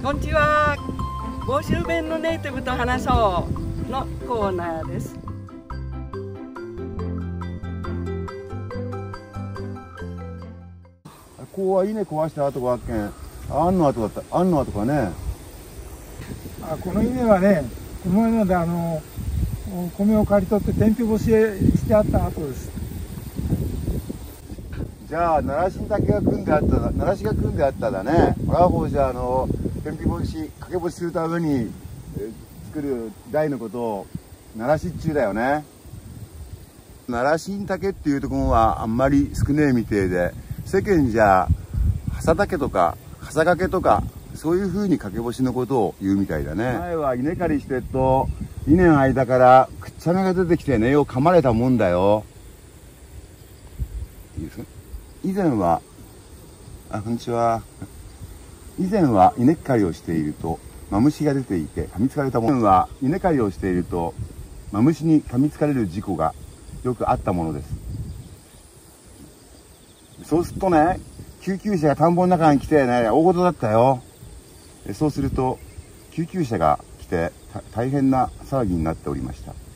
こんにちは。房州弁のネイティブと話そうのコーナーです。 ここは稲壊した跡があっけん、あんの跡だった、あんの跡かね。 この稲はね、この稲で米を刈り取って天日干ししてあった跡です。 じゃあ、奈良新竹が組んであった、奈良市が組んであっただね。これはほうじゃ天日干し、掛け干しするために、作る台のことを奈良市っちゅうだよね。奈良新竹っていうところはあんまり少ねえみてえで、世間じゃ挟竹とか笠掛けとかそういう風に掛け干しのことを言うみたいだね。前は稲刈りしてると稲の間からくっちゃめが出てきて根を噛まれたもんだよ。いいですか。以前はこんにちは。以前は稲刈りをしているとマムシが出ていて噛みつかれたもの。以前は稲刈りをしているとマムシに噛みつかれる事故がよくあったものです。そうするとね、救急車が田んぼの中に来てね、大事だったよ。そうすると救急車が来て大変な騒ぎになっておりました。